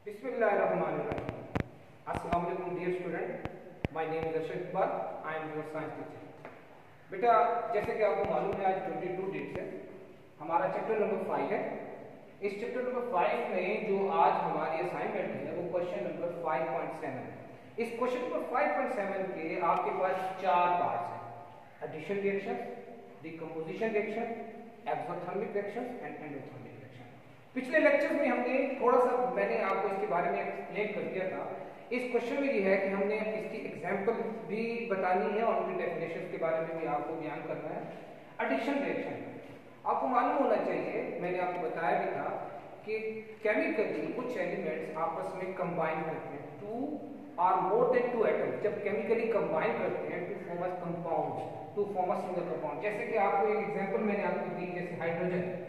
Bismillahirrahmanirrahim. Assalamu alaikum dear student. My name is Arshad Iqbal. I am your science teacher. बेटा जैसे कि आपको मालूम है आज 22 डेट है, हमारा चैप्टर नंबर 5 है। इस चैप्टर नंबर 5 में जो आज हमारी असाइनमेंट है वो क्वेश्चन नंबर 5.7 है। इस क्वेश्चन नंबर 5.7 के आपके पास 4 पार्ट्स हैं: addition reaction, decomposition reaction, exothermic reaction and endothermic reaction. पिछले लेक्चर्स में हमने थोड़ा सा मैंने आपको इसके बारे में एक्सप्लेन कर दिया था। इस क्वेश्चन में ये है कि हमने इसकी एग्जांपल भी बतानी है और उनकी डेफिनेशन के बारे में भी आपको बयान करना है। एडिशन रिएक्शन आपको मालूम होना चाहिए, मैंने आपको बताया भी था कि केमिकली कुछ एलिमेंट्स आपस में कंबाइन करते हैं, 2 or more than 2 एटम्स जब केमिकली कंबाइन करते हैं to form a compound, to form a single compound. जैसे कि आपको एक एग्जांपल मैंने आपको दी, जैसे हाइड्रोजन।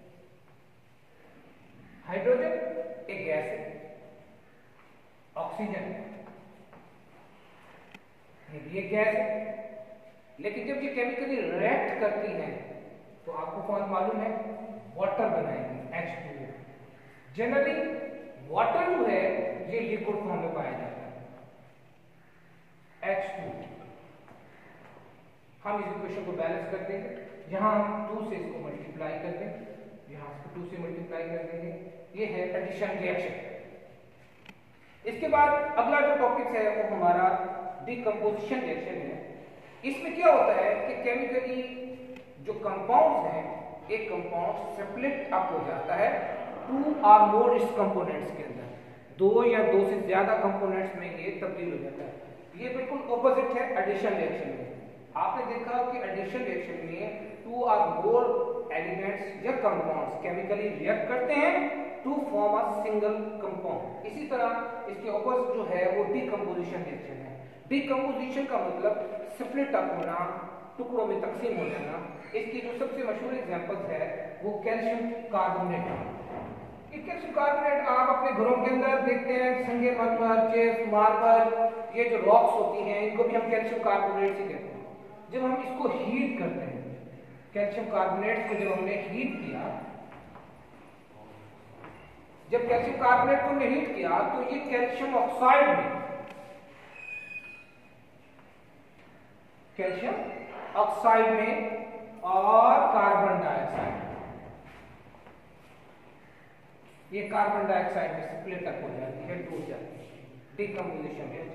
हाइड्रोजन एक गैस है, ऑक्सीजन ये भी एक गैस है, लेकिन जब ये केमिकली रिएक्ट करती हैं तो आपको कौन मालूम है, वाटर बनाएंगे, H2O। जनरली वाटर जो है ये लिक्विड फॉर्म में पाया जाता है, H2। हम इस इक्वेशन को बैलेंस कर देंगे, यहां हम 2 से इसको मल्टीप्लाई कर देंगे, यहां इसको 2 से मल्टीप्लाई कर देंगे। ये है एडिशन रिएक्शन। इसके बाद अगला जो टॉपिक है वो हमारा डिकम्पोजिशन रिएक्शन है। इसमें क्या होता है कि केमिकली जो कंपाउंड्स हैं, एक कंपाउंड सेपरेट अप हो जाता है 2 or more इस कंपोनेंट्स के अंदर, 2 या 2 से ज्यादा कंपोनेंट्स में ये तब्दील हो जाता है। ये बिल्कुल ऑपोजिट है एडिशन रिएक्शन में। आपने देखा कि एडिशन रिएक्शन में 2 or more एलिमेंट्स या कंपाउंड्स केमिकली रिएक्ट करते हैं to form a single compound. इसी तरह इसके ऑपोजिट जो है वो डिकम्पोजिशन रिएक्शन है। डिकम्पोजिशन का मतलब स्प्लिट अप होना, टुकड़ों में तकसीम हो जाना। इसकी जो सबसे मशहूर एग्जांपल्स है वो कैल्शियम कार्बोनेट। कैल्शियम कार्बोनेट आप अपने घरों के अंदर देखते हैं, संगे मरमर, चेस, मार्बल, ये जो रॉक्स होती हैं इनको भी हम कैल्शियम कार्बोनेट ही कहते हैं। जब हम इसको हीट करते हैं, कैल्शियम कार्बोनेट को जब हमने हीट किया, जब कैल्शियम कार्बोनेट को हमने हीट किया तो ये कैल्शियम ऑक्साइड में, कैल्शियम ऑक्साइड में और कार्बन डाइऑक्साइड, ये कार्बन डाइऑक्साइड में स्प्लिट अप हो जाती है, टूट जाती है, डिकम्पोजिशन रिएक्शन।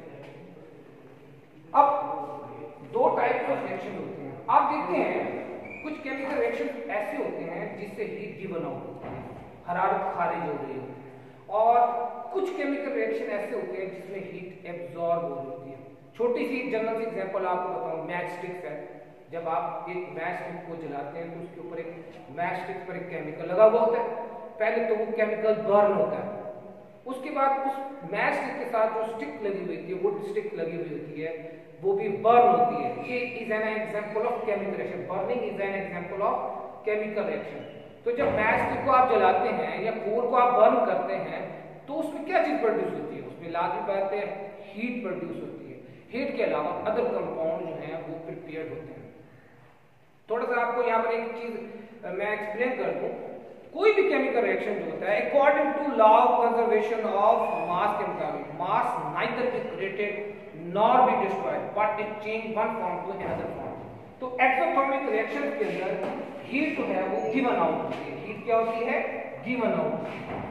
अब 2 टाइप ऑफ रिएक्शन होते हैं। आप देखते हैं कुछ केमिकल रिएक्शन ऐसे होते हैं जिससे हीट गिवन आउट होती है, हरारत खारिज हो रही होती है, और कुछ केमिकल रिएक्शन ऐसे होते हैं जिसमें हीट एब्जॉर्ब हो रही होती है। छोटी सी जनरल सी एग्जांपल आपको बताऊं, मैच स्टिक्स है। जब आप एक मैच स्टिक को जलाते हैं तो उसके ऊपर एक मैच स्टिक पर एक केमिकल लगा हुआ होता है। पहले तो वो केमिकल बर्न होता है, उसके बाद उस मैच स्टिक के साथ जो स्टिक लगी हुई होती है, वुड स्टिक लगी हुई होती है, वो भी बर्न होती है। ये is an example of chemical reaction. Burning is an example of chemical reaction. तो जब मैच स्टिक को आप जलाते हैं या कोल को आप बर्न करते हैं तो उसमें क्या चीज प्रोड्यूस होती है, उसमें लाजमी बात है हीट प्रोड्यूस होती है। हीट के अलावा अदर कंपाउंड जो हैं वो प्रिपेयर्ड होते हैं। थोड़ा सा आपको यहाँ पर एक चीज मैं एक्सप्लेन कर दूं। कोई भी केमिकल रिएक्शन जो होता है, according to law of conservation of mass के मुताबिक, mass neither be created nor be destroyed but it change one form to another form. तो एक्सोथर्मिक रिएक्शन के अंदर हीट जो है वो गिवन आउट होती है। हीट क्या होती है, गिवन आउट।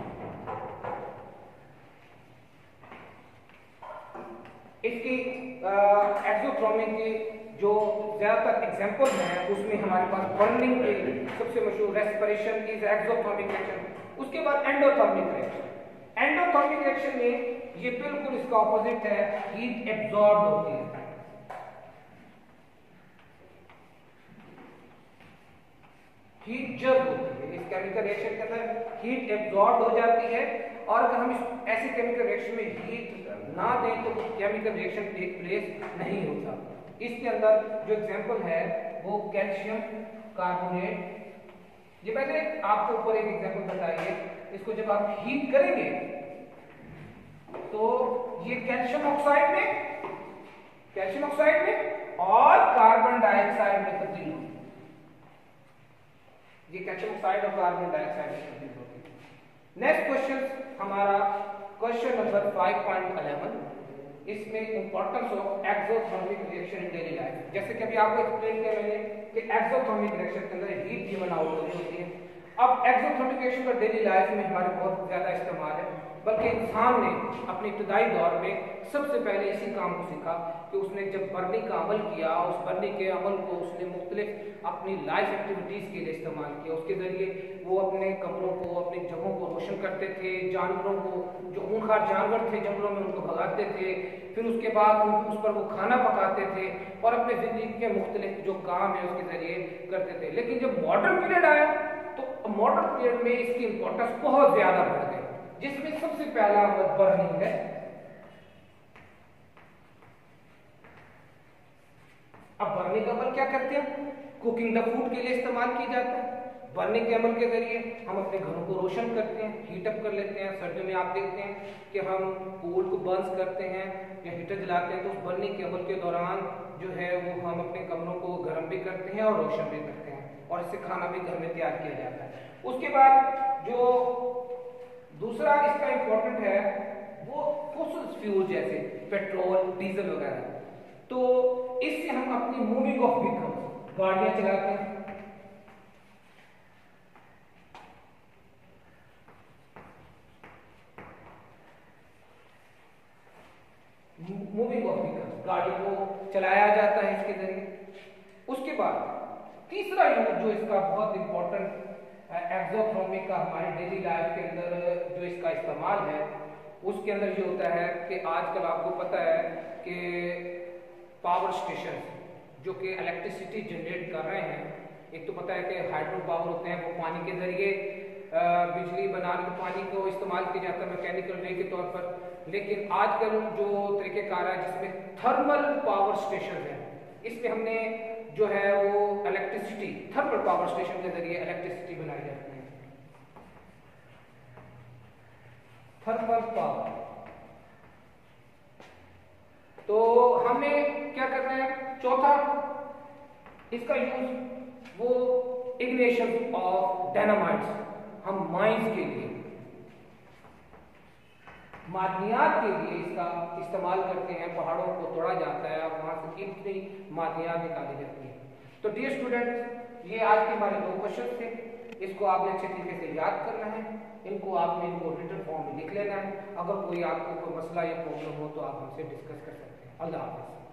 इसकी एक्सोथर्मिक की जो ज्यादातर एग्जांपल हैं उसमें हमारे पास बर्निंग के सबसे मशहूर रेस्पिरेशन इज एक्सोथर्मिक रिएक्शन। उसके बाद एंडोथर्मिक रिएक्शन। एंडोथर्मिक रिएक्शन में ये बिल्कुल इसका ऑपोजिट है, हीट एब्जॉर्ब होती है। हीट जब होती है, इस केमिकल रिएक्शन के अंदर हीट एब्जॉर्ब हो जाती है, और अगर हम इस ऐसे केमिकल रिएक्शन में हीट ना दें तो केमिकल रिएक्शन टेक प्लेस नहीं होता। इसके अंदर जो एग्जांपल है वो कैल्शियम कार्बोनेट। ये पहले आपको ऊपर एक एग्जांपल बताइए, इसको जब आप हीट करेंगे तो ये कैल्शियम ऑक्साइड में और कार्बन डाइऑक्साइड में तब्दील होगी। ये कैल्शियम ऑक्साइड और कार्बन डाइऑक्साइड में तब्दील होगी। नेक्स्ट क्वेश्चन हमारा क्वेश्चन नंबर 5.11, इसमें importance of exothermic reaction in daily life. जैसे कि अभी आपको एक्सप्लेन किया मैंने कि एक्सोथर्मिक रिएक्शन के अंदर हीट गिवन आउट हो रही होती है। अब एक्सोथर्मिक रिएक्शन का डेली लाइफ में हमारे बहुत ज्यादा इस्तेमाल है, बल्कि इंसान ने अपने इब्तदाई दौर में सबसे पहले इसी काम को सीखा कि उसने जब बर्निंग का अमल किया, उस बर्निंग के अमल को उसने मुख्तलिफ अपनी लाइफ एक्टिविटीज के लिए इस्तेमाल किया। उसके जरिए वो अपने कमरों को, अपनी जगहों को रोशन करते थे, जानवरों को, जो खूंखार जानवर थे जंगलों में, उनको भगाते थे, फिर उसके बाद उस पर वो खाना पकाते थे और अपने जिंदगी के मुख्तलिफ जो काम है उसके जरिए करते थे। लेकिन जब मॉडर्न पीरियड आया तो मॉडर्न पीरियड में इसकी इंपॉर्टेंस बहुत ज्यादा बढ़ गई, जिसमें सबसे पहला बर्निंग है। अब बर्निंग का अमल क्या करते हैं? कुकिंग द फूड के लिए इस्तेमाल किया जाता है। बर्निंग के अमल के जरिए हम अपने घरों को रोशन करते हैं, हीट अप कर लेते हैं। सर्दियों में आप देखते हैं कि हम कोल को बर्न करते हैं या हीटर जलाते हैं, तो उस बर्निंग के अमल के दौरान जो है वो हम अपने कमरों को गर्म भी करते हैं और रोशन भी करते हैं, और इससे खाना भी घर में तैयार किया जाता है। उसके बाद जो दूसरा इसका इंपॉर्टेंट है वो फॉसिल फ्यूल जैसे पेट्रोल, डीजल वगैरह। तो इससे हम अपनी मूविंग ऑफ व्हीकल्स, गाड़ियां चलाते हैं, मूविंग ऑफ व्हीकल्स, गाड़ी को चलाया जाता है इसके जरिए। उसके बाद तीसरा यूज जो इसका बहुत इंपॉर्टेंट एक्सोथर्मिक का हमारी डेली लाइफ के अंदर जो इसका इस्तेमाल है, उसके अंदर ये होता है कि आजकल आपको पता है कि पावर स्टेशन जो कि इलेक्ट्रिसिटी जनरेट कर रहे हैं, एक तो पता है कि हाइड्रो पावर होते हैं, वो पानी के जरिए बिजली बनाने में पानी को इस्तेमाल किया जाता है मैकेनिकल वे के तौर पर। लेकिन आजकल जो तरीक़ेकार है जिसमें थर्मल पावर स्टेशन है, इसमें हमने जो है वो इलेक्ट्रिसिटी थर्मल पावर स्टेशन के जरिए इलेक्ट्रिसिटी बनाई जाती है। थर्मल पावर, तो हमें क्या करना है? चौथा इसका यूज वो इग्निशन ऑफ डायनामाइट्स, हम माइंस के लिए, मादनियात के लिए इसका इस्तेमाल करते हैं। पहाड़ों को तोड़ा जाता है और वहां से इतनी मादनियात निकाली जाती है। तो डियर स्टूडेंट्स, ये आज के हमारे 2 क्वेश्चन थे, इसको आपने अच्छे तरीके से याद करना है, इनको आपने इनको रिटन फॉर्म में लिख लेना है। अगर कोई आपको कोई मसला या प्रॉब्लम हो तो आप हमसे डिस्कस कर सकते हैं। अल्लाह हाफ़िज़।